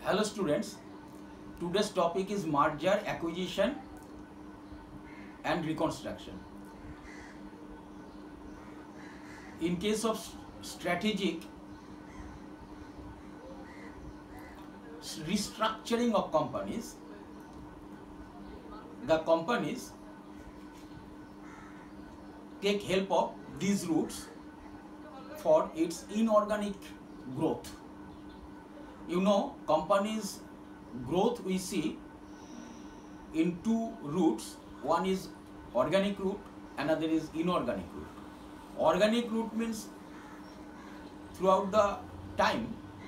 Hello students, today's topic is merger, acquisition and reconstruction. In case of strategic restructuring of companies, the companies take help of these routes for its inorganic growth. You know, companies' growth we see in two routes. One is organic route, another is inorganic route. Organic route means throughout the time,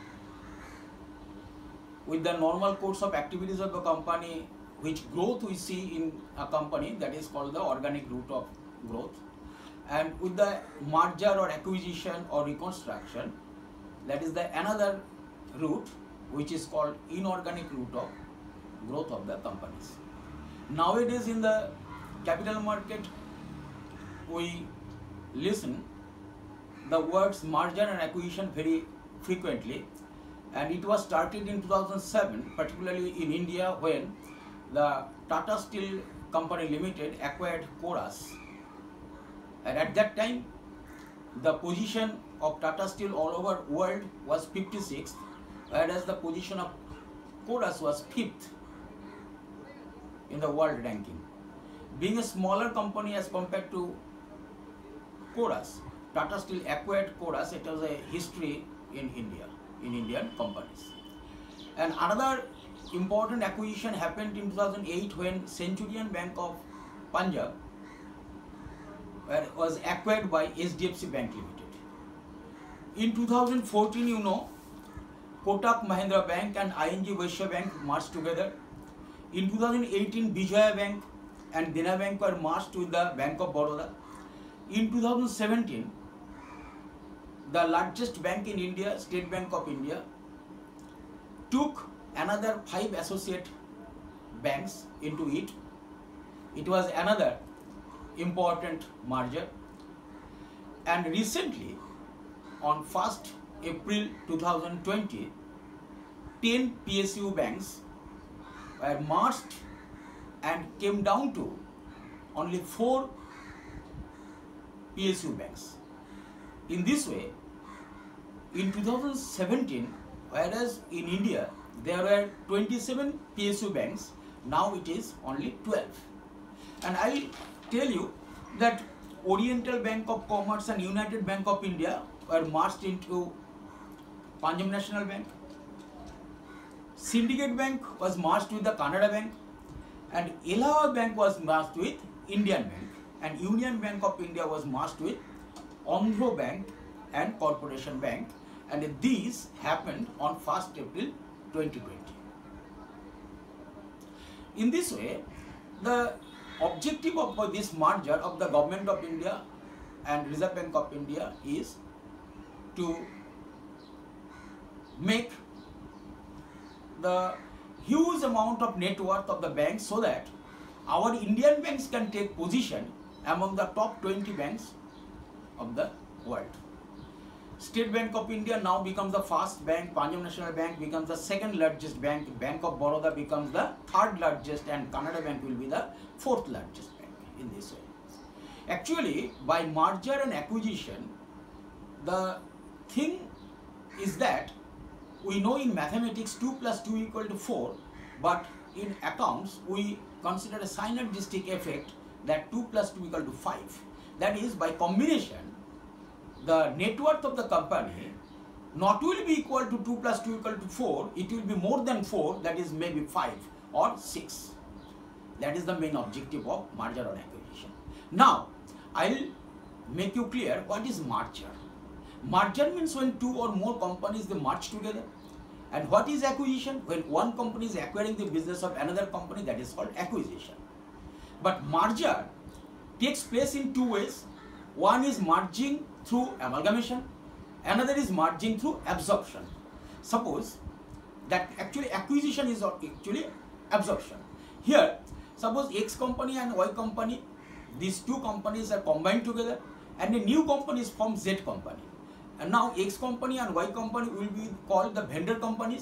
with the normal course of activities of the company, which growth we see in a company, that is called the organic route of growth. And with the merger or acquisition or reconstruction, that is the another route which is called inorganic route of growth of the companies. Nowadays in the capital market, we listen the words merger and acquisition very frequently, and it was started in 2007, particularly in India, when the Tata Steel Company Limited acquired Coras. And at that time, the position of Tata Steel all over world was 56th, whereas the position of Coras was 5th in the world ranking. Being a smaller company as compared to Coras, Tata Steel acquired Coras. It was a history in India, in Indian companies. And another important acquisition happened in 2008 when Centurion Bank of Punjab was acquired by HDFC Bank Limited. In 2014, you know, Kotak Mahindra Bank and ING Vaishya Bank merged together. In 2018, Vijaya Bank and Dena Bank were merged with the Bank of Baroda. In 2017, the largest bank in India, State Bank of India, took another 5 associate banks into it. It was another important merger. And recently, on 1st April 2020, 10 PSU banks were merged and came down to only 4 PSU banks. In this way, in 2017, whereas in India there were 27 PSU banks, now it is only 12. And I will tell you that Oriental Bank of Commerce and United Bank of India were merged into Punjab National Bank. Syndicate Bank was merged with the Canada Bank, and Allahabad Bank was merged with Indian Bank, and Union Bank of India was merged with Andhra Bank and Corporation Bank, and these happened on 1st April 2020. In this way, the objective of this merger of the Government of India and Reserve Bank of India is to make the huge amount of net worth of the banks so that our Indian banks can take position among the top 20 banks of the world. State Bank of India now becomes the first bank, Punjab National Bank becomes the second largest bank, Bank of Baroda becomes the third largest, and Canada Bank will be the fourth largest bank in this way. Actually, by merger and acquisition, the thing is that we know in mathematics 2 plus 2 equal to 4, but in accounts we consider a synergistic effect that 2 plus 2 equal to 5. That is, by combination, the net worth of the company not will be equal to 2 plus 2 equal to 4, it will be more than 4, that is maybe 5 or 6. That is the main objective of merger or acquisition. Now, I will make you clear what is merger. Merger means when 2 or more companies they merge together. And what is acquisition? When one company is acquiring the business of another company, that is called acquisition. But merger takes place in 2 ways. One is merging through amalgamation, another is merging through absorption. Suppose that actually acquisition is actually absorption. Here, suppose X company and Y company, these 2 companies are combined together and a new company is formed, Z company. And now X company and Y company will be called the vendor companies,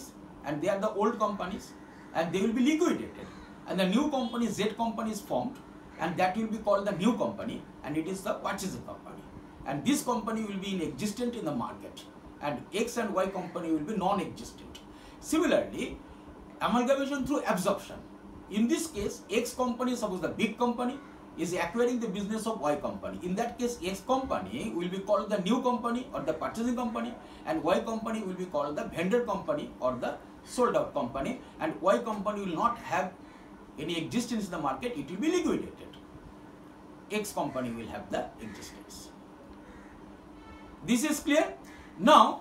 and they are the old companies, and they will be liquidated, and the new company Z company is formed, and that will be called the new company, and it is the purchasing company, and this company will be inexistent in the market, and X and Y company will be non-existent. Similarly, amalgamation through absorption. In this case, X company, suppose the big company, is acquiring the business of Y company. In that case, X company will be called the new company or the purchasing company, and Y company will be called the vendor company or the sold out company, and Y company will not have any existence in the market, it will be liquidated. X company will have the existence. This is clear? Now,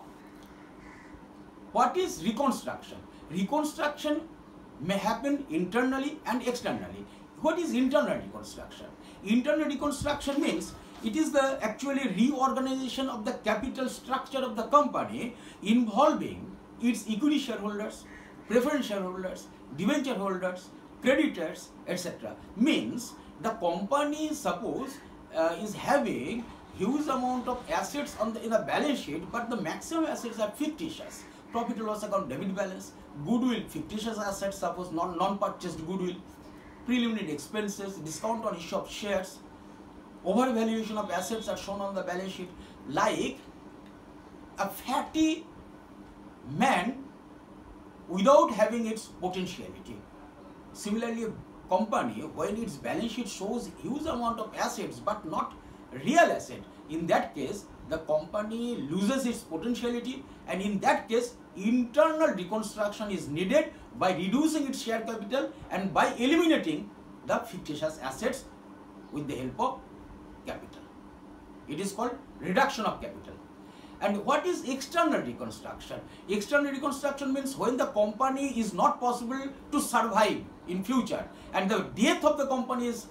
what is reconstruction? Reconstruction may happen internally and externally. What is internal reconstruction? Internal reconstruction means it is the actually reorganization of the capital structure of the company involving its equity shareholders, preference shareholders, debenture holders, creditors, etc. Means the company, suppose, is having huge amount of assets in the balance sheet, but the maximum assets are fictitious. Profit and loss account, debit balance, goodwill, fictitious assets, suppose non-purchased goodwill, preliminary expenses, discount on issue of shares, overvaluation of assets are shown on the balance sheet, like a fatty man without having its potentiality. Similarly, a company, when its balance sheet shows huge amount of assets but not real asset, in that case the company loses its potentiality, and in that case internal reconstruction is needed by reducing its share capital and by eliminating the fictitious assets with the help of capital. It is called reduction of capital. And what is external reconstruction? External reconstruction means when the company is not possible to survive in future and the death of the company is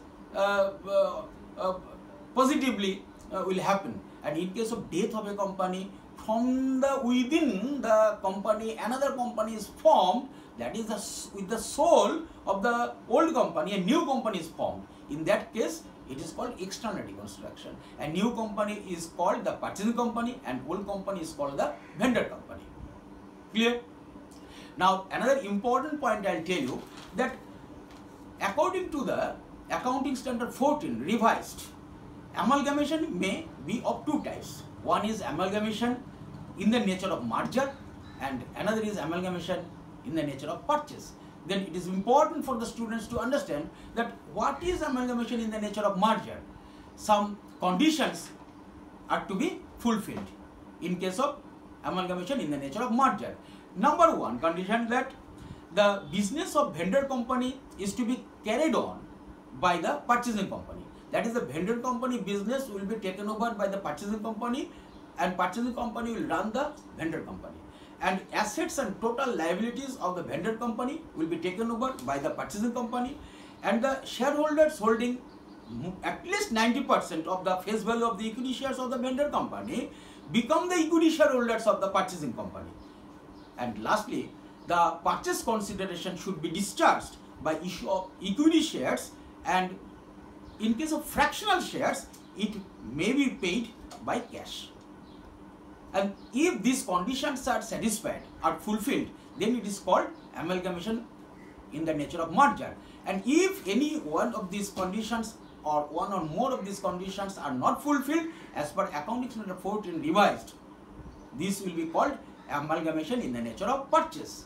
positively will happen. And in case of death of a company, from the within the company another company is formed, that is with the soul of the old company a new company is formed. In that case it is called external reconstruction. A new company is called the purchasing company and old company is called the vendor company. Clear? Now another important point I will tell you, that according to the accounting standard 14 revised, amalgamation may be of two types. One is amalgamation in the nature of merger and another is amalgamation in the nature of purchase. Then it is important for the students to understand that what is amalgamation in the nature of merger. Some conditions are to be fulfilled in case of amalgamation in the nature of merger. Number one condition, that the business of vendor company is to be carried on by the purchasing company. That is, the vendor company business will be taken over by the purchasing company and purchasing company will run the vendor company. And assets and total liabilities of the vendor company will be taken over by the purchasing company, and the shareholders holding at least 90% of the face value of the equity shares of the vendor company become the equity shareholders of the purchasing company. And lastly, the purchase consideration should be discharged by issue of equity shares, and in case of fractional shares it may be paid by cash. And if these conditions are satisfied, are fulfilled, then it is called amalgamation in the nature of merger. And if any one of these conditions or one or more of these conditions are not fulfilled as per accounting standard 14 revised, this will be called amalgamation in the nature of purchase.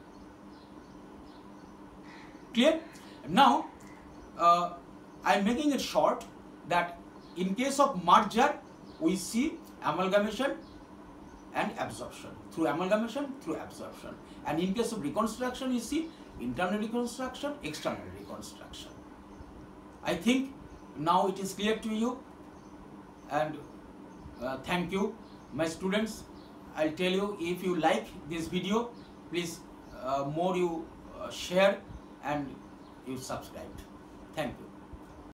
Clear? Now I am making it short that in case of merger we see amalgamation and absorption, through amalgamation, through absorption. And in case of reconstruction you see internal reconstruction, external reconstruction. I think now it is clear to you, and thank you my students. I'll tell you, if you like this video, please more you share and you subscribe. Thank you.